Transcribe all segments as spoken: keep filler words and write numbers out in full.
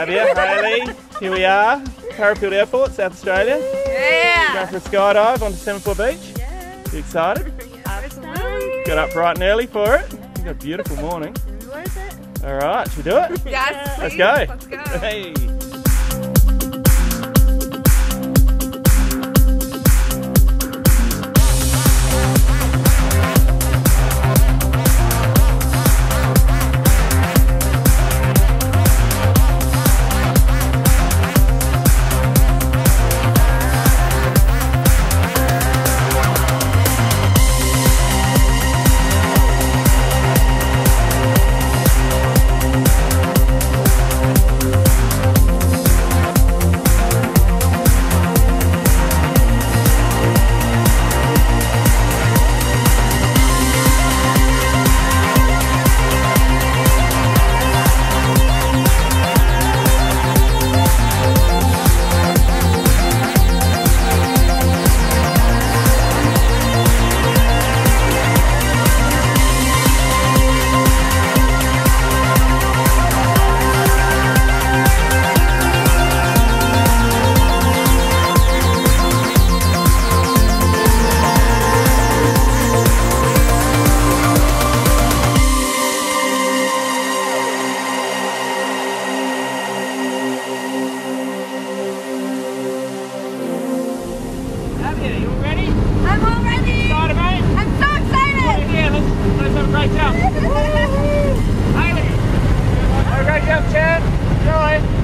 Abia, Hayley, here we are, Parafield Airport, South Australia. Yeah! Going for a skydive on Semaphore Beach. Yeah! You excited? Absolutely! Got up bright and early for it. You've got a beautiful morning. Worth it? Alright, should we do it? Yes! Let's go! Let's go! Hey! Abia, you all ready? I'm all ready! Excited, mate? I'm so excited! Yeah, let's, let's have a great jump. Hayley! Have a great jump, Chad. Enjoy.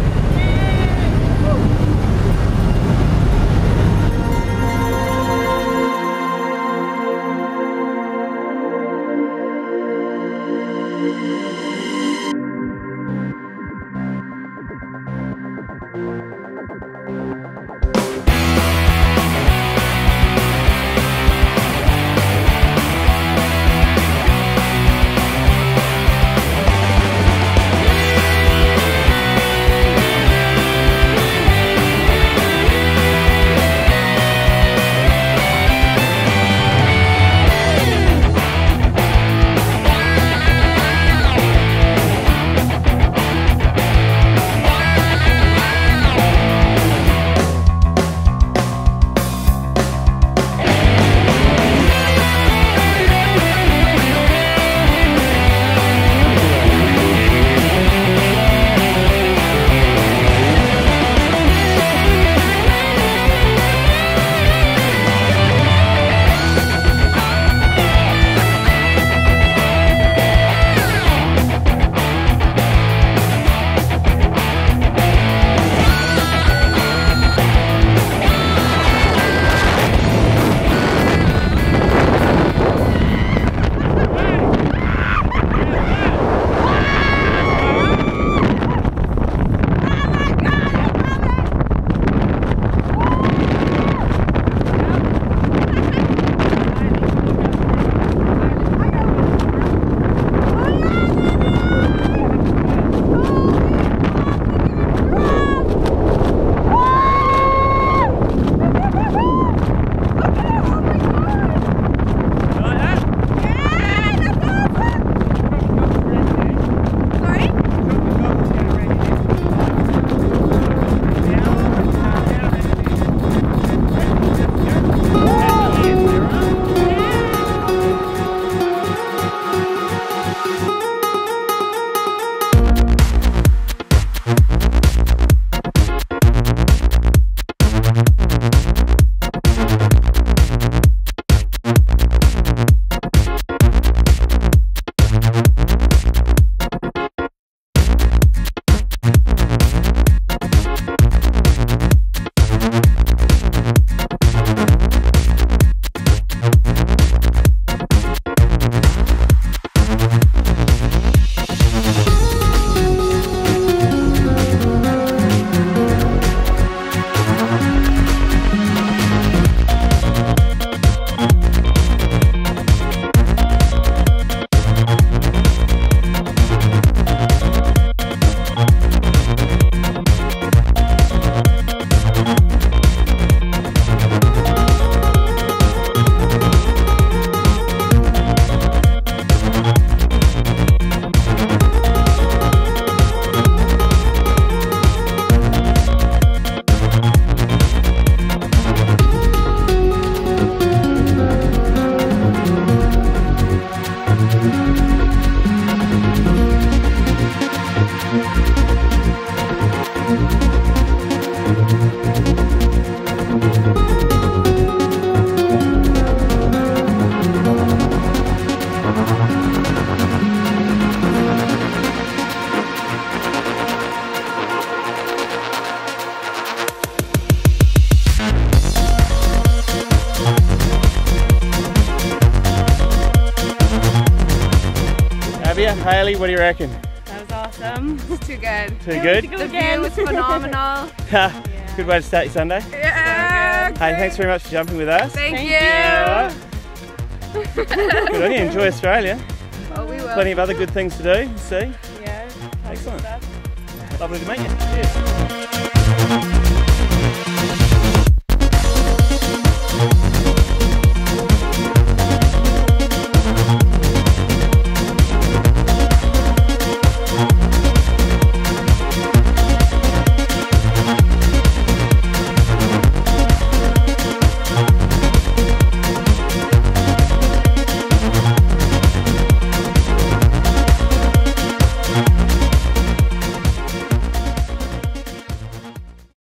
Hayley, what do you reckon? That was awesome. It's too good. Too good? The view was phenomenal. Yeah. Good way to start your Sunday. Yeah. Hey, thanks very much for jumping with us. Thank, Thank you. Alright. Good on you. Enjoy Australia. Oh, we will. Plenty of other good things to do and see. Yeah. Excellent. Stuff. Lovely to meet you. Cheers.